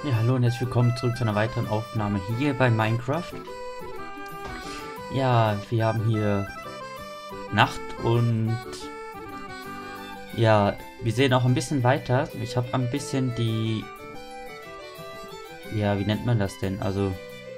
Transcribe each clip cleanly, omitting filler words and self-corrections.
Ja, hallo und herzlich willkommen zurück zu einer weiteren Aufnahme hier bei Minecraft. Ja, wir haben hier Nacht und ja, wir sehen auch ein bisschen weiter. Ich habe ein bisschen die, ja, wie nennt man das denn? Also,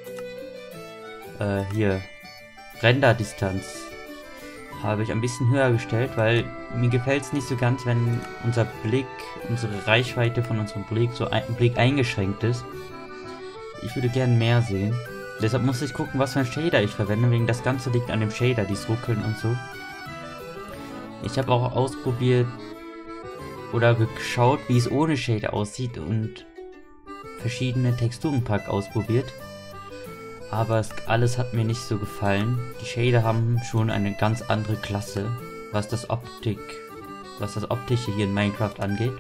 hier, Renderdistanz habe ich ein bisschen höher gestellt, weil mir gefällt es nicht so ganz, wenn unser Blick, unsere Reichweite von unserem Blick so ein Blick eingeschränkt ist. Ich würde gern mehr sehen. Deshalb muss ich gucken, was für ein Shader ich verwende, wegen das Ganze liegt an dem Shader, dies Ruckeln und so. Ich habe auch ausprobiert oder geschaut, wie es ohne Shader aussieht und verschiedene Texturenpack ausprobiert. Aber alles hat mir nicht so gefallen. Die Shader haben schon eine ganz andere Klasse, was das Optische hier in Minecraft angeht.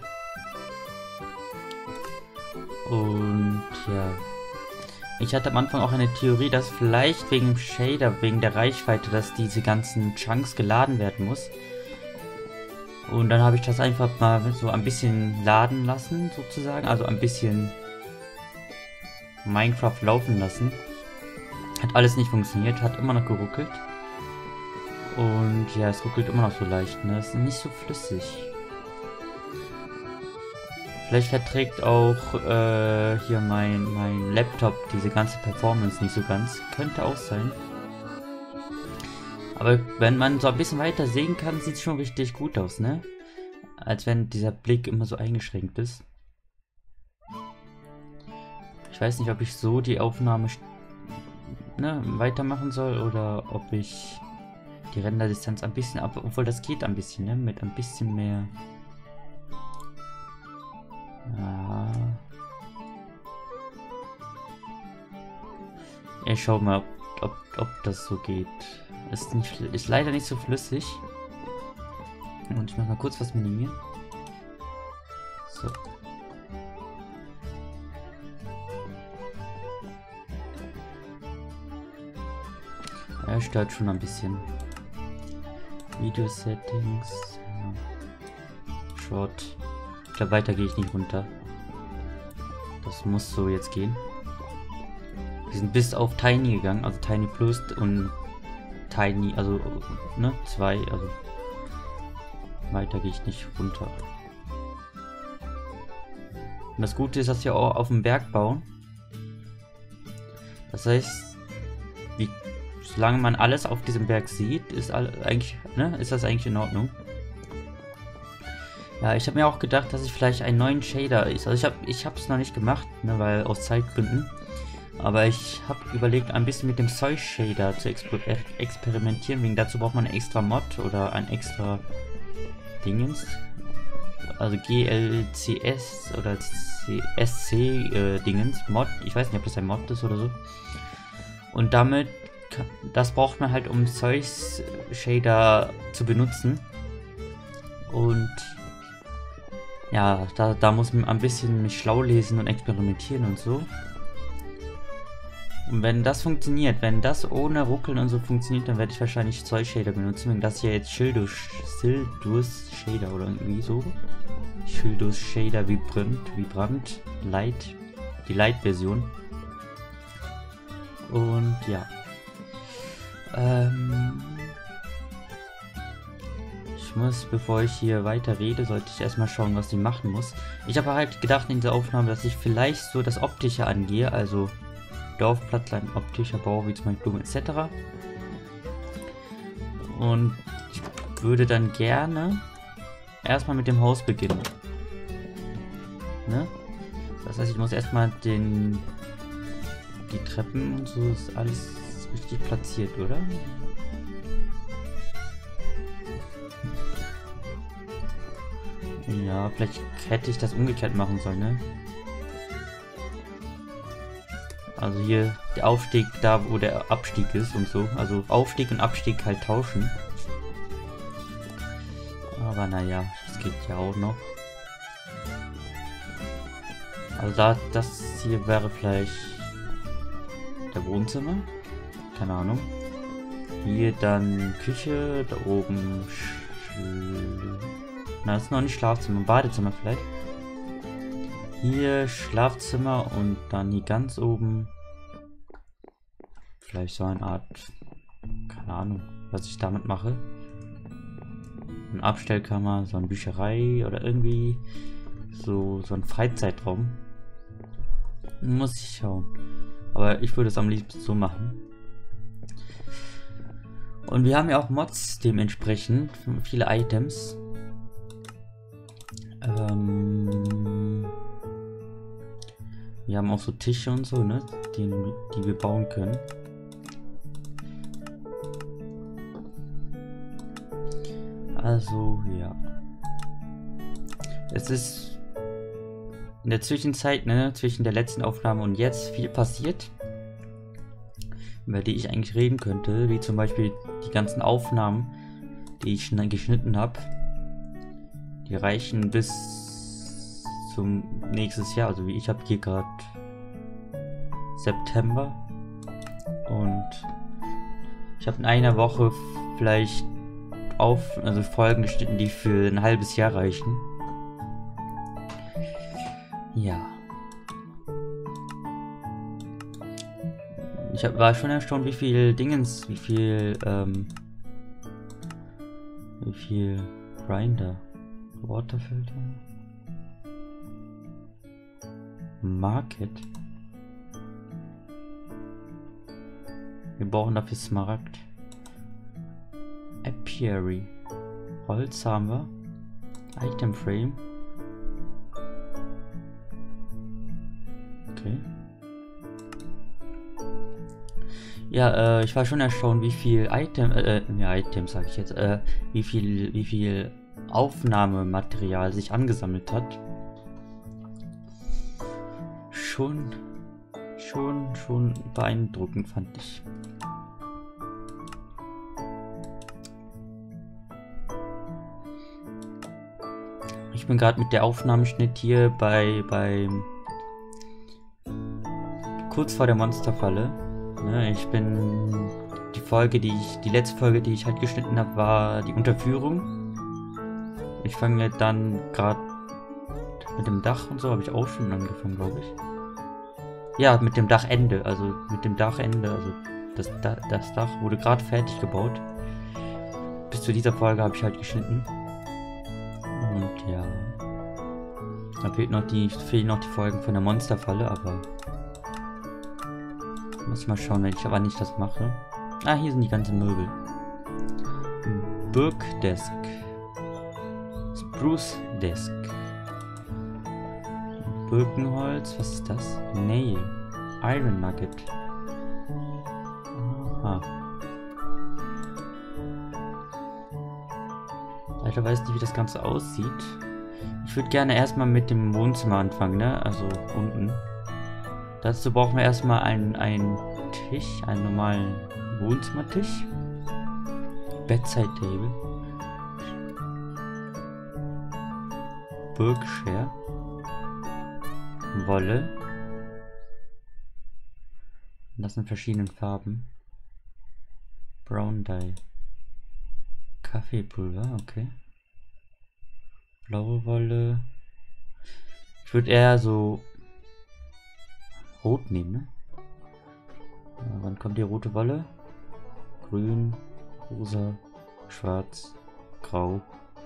Und ja, ich hatte am Anfang auch eine Theorie, dass vielleicht wegen dem Shader, wegen der Reichweite, dass diese ganzen Chunks geladen werden muss. Und dann habe ich das einfach mal so ein bisschen laden lassen, sozusagen. Also ein bisschen Minecraft laufen lassen. Hat alles nicht funktioniert, hat immer noch geruckelt. Und ja, es ruckelt immer noch so leicht, ne? Es ist nicht so flüssig. Vielleicht verträgt auch hier mein Laptop diese ganze Performance nicht so ganz. Könnte auch sein. Aber wenn man so ein bisschen weiter sehen kann, sieht es schon richtig gut aus, ne? Als wenn dieser Blick immer so eingeschränkt ist. Ich weiß nicht, ob ich so die Aufnahme weitermachen soll oder ob ich die Renderdistanz ein bisschen ab, obwohl das geht ein bisschen, ne? Mit ein bisschen mehr. Ja. Ich schau mal, ob das so geht. Ist leider nicht so flüssig. Und ich mach mal kurz was minimieren. So. Er stört schon ein bisschen. Video Settings. Short. Ich glaube, weiter gehe ich nicht runter. Das muss so jetzt gehen. Wir sind bis auf Tiny gegangen, also Tiny Plus und Tiny, also ne, 2, also weiter gehe ich nicht runter. Und das Gute ist, dass wir auch auf dem Berg bauen. Das heißt, solange man alles auf diesem Berg sieht, ist das eigentlich in Ordnung. Ja, ich habe mir auch gedacht, dass ich vielleicht einen neuen Shader also ich habe es noch nicht gemacht, ne, weil aus Zeitgründen. Aber ich habe überlegt, ein bisschen mit dem Soy Shader zu experimentieren. Wegen dazu braucht man einen extra Mod oder ein extra Dingens. Also GLCS oder CSC Dingens Mod. Ich weiß nicht, ob das ein Mod ist oder so. Und damit, das braucht man halt, um Soy Shader zu benutzen. Und ja, da muss man ein bisschen mich schlau lesen und experimentieren und so. Und wenn das funktioniert, wenn das ohne Ruckeln und so funktioniert, dann werde ich wahrscheinlich Soy Shader benutzen. Wenn das hier jetzt Shieldus Shader oder irgendwie so. Shieldus Shader Vibrant Light, die Light-Version. Und ja. Ich muss, bevor ich hier weiter rede, sollte ich erstmal schauen, was ich machen muss. Ich habe halt gedacht in dieser Aufnahme, dass ich vielleicht so das Optische angehe, also Dorfplatzlein, optischer Bau, wie zum Beispiel Blumen etc. Und ich würde dann gerne erstmal mit dem Haus beginnen. Ne? Das heißt, ich muss erstmal die Treppen und so ist alles richtig platziert, oder? Ja, vielleicht hätte ich das umgekehrt machen sollen, ne? Also hier der Aufstieg, da wo der Abstieg ist und so. Also Aufstieg und Abstieg halt tauschen. Aber naja, das geht ja auch noch. Also das hier wäre vielleicht der Wohnzimmer. Keine Ahnung. Hier dann Küche, da oben Na, das ist noch nicht Schlafzimmer, Badezimmer vielleicht. Hier Schlafzimmer und dann hier ganz oben vielleicht so eine Art, keine Ahnung, was ich damit mache. Eine Abstellkammer, so eine Bücherei oder irgendwie so ein Freizeitraum. Muss ich schauen. Aber ich würde es am liebsten so machen. Und wir haben ja auch Mods dementsprechend, viele Items. Wir haben auch so Tische und so, ne, die wir bauen können. Also, ja. Es ist in der Zwischenzeit, ne, zwischen der letzten Aufnahme und jetzt viel passiert, über die ich eigentlich reden könnte, wie zum Beispiel die ganzen Aufnahmen, die ich schon geschnitten habe. Die reichen bis zum nächstes Jahr, also wie ich habe hier gerade September und ich habe in einer Woche vielleicht also Folgen geschnitten, die für ein halbes Jahr reichen. Ja. War schon erstaunt, wie viel Grinder, Waterfilter, Market. Wir brauchen dafür Smaragd. Apiary. Holz haben wir. Item Frame. Okay. Ja, ich war schon erstaunt, wie viel Items sage ich jetzt, wie viel Aufnahmematerial sich angesammelt hat. Schon beeindruckend, fand ich. Ich bin gerade mit der Aufnahmeschnitt hier beim kurz vor der Monsterfalle. Ne, die letzte Folge, die ich halt geschnitten habe, war die Unterführung. Ich fange dann gerade mit dem Dach und so, habe ich auch schon angefangen, glaube ich. Ja, mit dem Dachende, also das Dach wurde gerade fertig gebaut. Bis zu dieser Folge habe ich halt geschnitten. Und ja, da fehlen noch die Folgen von der Monsterfalle, aber muss mal schauen, wann ich das mache. Ah, hier sind die ganzen Möbel. Burgdesk. Spruce Desk. Birkenholz, was ist das? Nail. Iron Nugget. Aha. Leider weiß ich nicht, wie das Ganze aussieht. Ich würde gerne erstmal mit dem Wohnzimmer anfangen, ne? Also unten. Dazu brauchen wir erstmal einen Tisch, einen normalen Wohnzimmertisch. Bedside Table. Berkshire. Wolle. Das in verschiedenen Farben. Brown Dye. Kaffeepulver, okay. Blaue Wolle. Ich würde eher so rot nehmen, ne? Wann kommt die rote Wolle? Grün, rosa, schwarz, grau.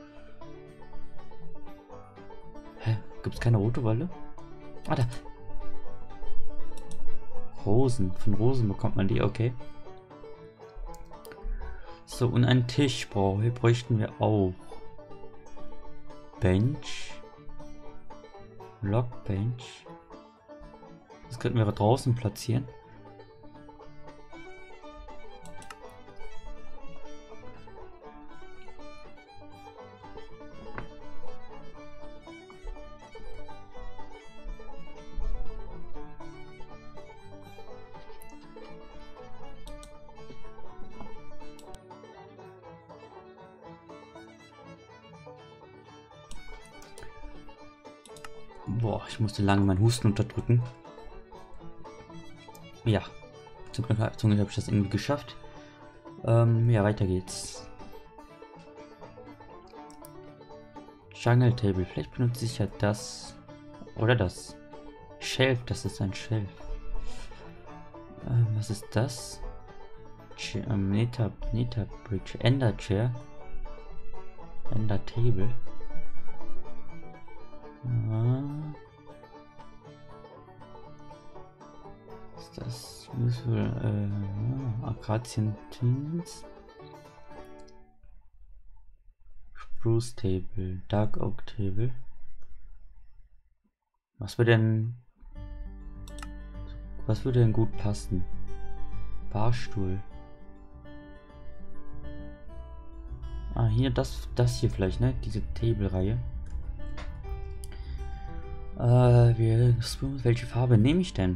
Hä? Gibt's keine rote Wolle? Ah, da. Rosen. Von Rosen bekommt man die, okay. So, und einen Tisch bräuchten wir auch. Bench. Lockbench. Das könnten wir draußen platzieren. Boah, ich musste lange meinen Husten unterdrücken. Ja, zum Glück habe ich das irgendwie geschafft. Ja, weiter geht's. Jungle Table, vielleicht benutze ich ja das Oder das. Shelf, das ist ein Shelf. Was ist das? Neta Bridge. Ender Chair. Ender Table. Ist das Useful? Akazien Teens. Spruce Table. Dark Oak Table. Was würde denn gut passen? Barstuhl. Ah, hier das hier vielleicht, ne? Diese Table-Reihe. Welche Farbe nehme ich denn?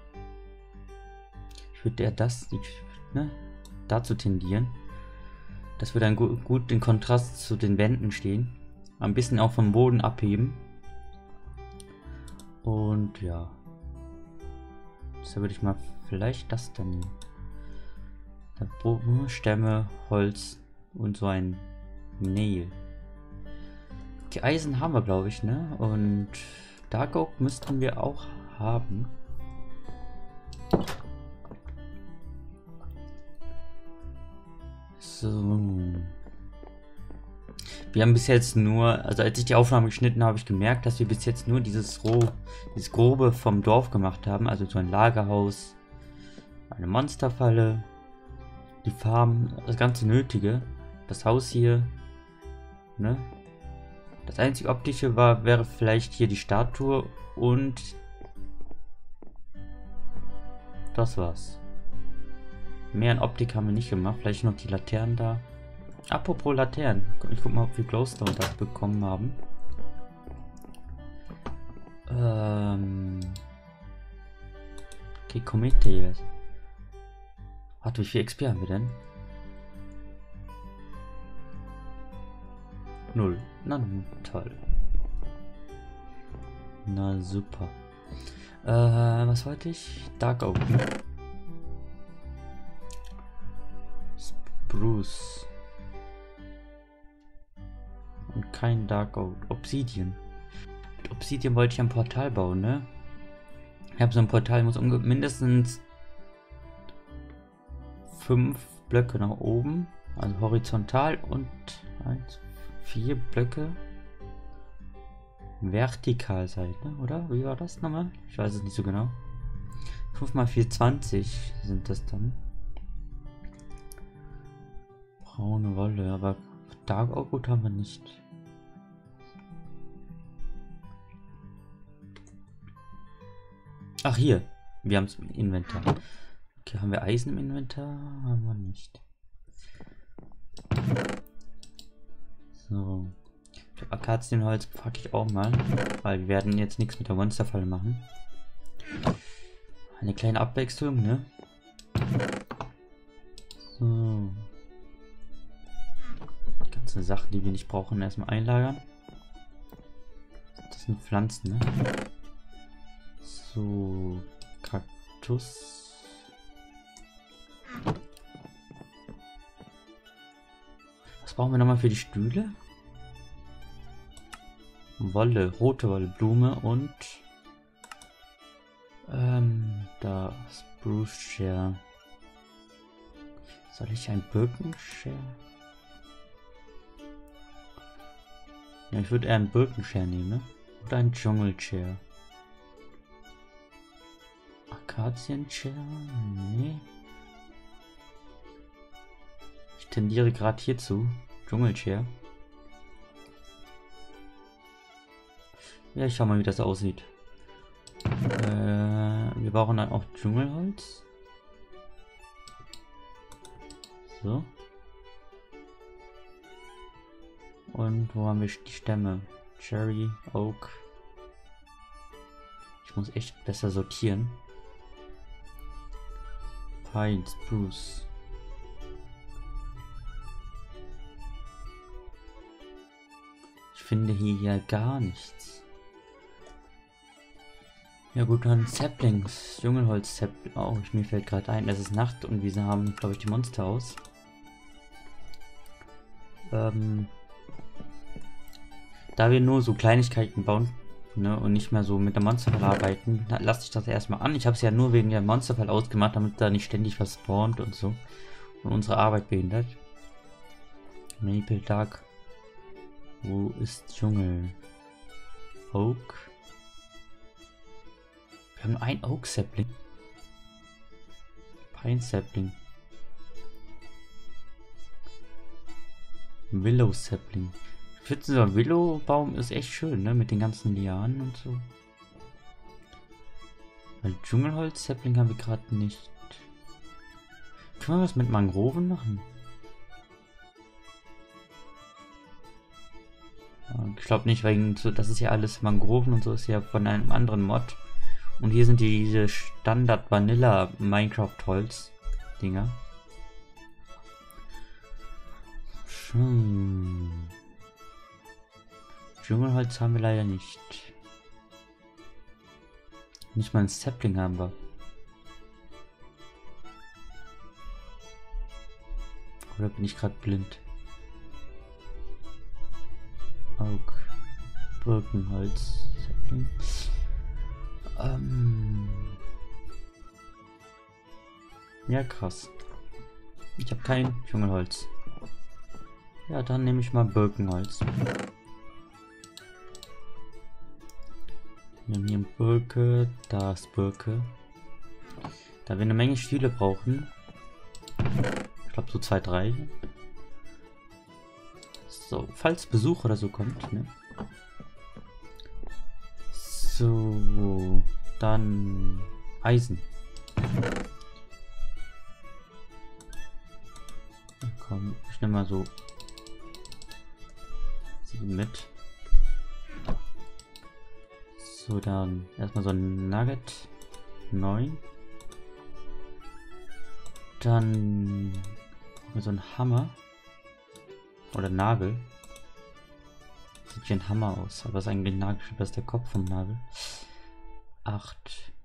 Ich würde eher dazu tendieren. Das würde dann gut in Kontrast zu den Wänden stehen. Ein bisschen auch vom Boden abheben. Und ja. Deshalb würde ich mal vielleicht das dann nehmen. Stämme, Holz und so ein Nail. Die Eisen haben wir, glaube ich, ne? Und Dark Oak müssten wir auch haben. So. Wir haben bis jetzt nur, also als ich die Aufnahme geschnitten habe, habe ich gemerkt, dass wir bis jetzt nur dieses Grobe vom Dorf gemacht haben. Also so ein Lagerhaus, eine Monsterfalle, die Farm, das ganze Nötige. Das Haus hier, ne? Das einzige optische wäre vielleicht hier die Statue und das war's. Mehr an Optik haben wir nicht gemacht. Vielleicht noch die Laternen da. Apropos Laternen. Ich guck mal, ob wir Glowstone da bekommen haben. Okay, Komete jetzt. Warte, wie viel XP haben wir denn? 0. Na toll. Na super. Was wollte ich? Dark Oak. Spruce. Und kein Dark Oak. Obsidian. Mit Obsidian wollte ich ein Portal bauen, ne? Ich habe so ein Portal, muss mindestens 5 Blöcke nach oben. Also horizontal und 4 Blöcke vertikal sein, ne? Oder? Wie war das nochmal? Ich weiß es nicht so genau. 5 mal 4, 20 sind das dann. Braune Wolle, aber Dark Oak gut haben wir nicht. Ach hier, wir haben es im Inventar. Okay, haben wir Eisen im Inventar? Haben wir nicht. So. Akazienholz packe ich auch mal, weil wir werden jetzt nichts mit der Monsterfalle machen. Eine kleine Abwechslung, ne? So. Die ganzen Sachen, die wir nicht brauchen, erstmal einlagern. Das sind Pflanzen, ne? So. Kaktus. Was brauchen wir nochmal für die Stühle? Wolle, rote Wolle, Blume und da Spruce Share. Soll ich ein Birkenshare? Ja, ich würde eher ein Birkenshare nehmen, ne? Oder ein Dschungelshare. Akazienshare? Nee. Ich tendiere gerade hierzu. Dschungelshare. Ja, ich schau mal, wie das aussieht. Wir brauchen dann auch Dschungelholz. So. Und wo haben wir die Stämme? Cherry, Oak. Ich muss echt besser sortieren. Pine, Spruce. Ich finde hier ja gar nichts. Ja gut, dann Saplings, Dschungelholz, Sapling. Oh, mir fällt gerade ein, es ist Nacht und wir haben, glaube ich, die Monster aus. Da wir nur so Kleinigkeiten bauen, ne, und nicht mehr so mit der Monsterfall arbeiten, lasse ich das erstmal an. Ich habe es ja nur wegen der Monsterfall ausgemacht, damit da nicht ständig was spawnt und so. Und unsere Arbeit behindert. Maple Dark. Wo ist Dschungel? Oak. Wir haben nur ein Oak Sapling. Pine Sapling. Willow Sapling. Ich finde, dieser Willow-Baum ist echt schön, ne? Mit den ganzen Lianen und so. Weil Dschungelholz-Sapling haben wir gerade nicht. Können wir was mit Mangroven machen? Ich glaube nicht, wegen so, das ist ja alles Mangroven und so, ist ja von einem anderen Mod. Und hier sind diese Standard Vanilla Minecraft Holz Dinger. Dschungelholz haben wir leider nicht. Nicht mal ein Sapling haben wir. Oder bin ich gerade blind? Oak. Birkenholz. Sapling. Ja, krass. Ich habe kein Dschungelholz. Ja, dann nehme ich mal Birkenholz. Wir haben hier Birke, da ist Birke. Da wir eine Menge Stiele brauchen. Ich glaube so 2, 3. So, falls Besuch oder so kommt, ne? So, dann Eisen. Komm, ich nehme mal so 7 mit. So, dann erstmal so ein Nugget. 9. Dann brauchen wir so einen Hammer. Oder Nagel. Sieht wie ein Hammer aus, aber ist eigentlich ein Nagel, das ist der Kopf vom Nagel. 8.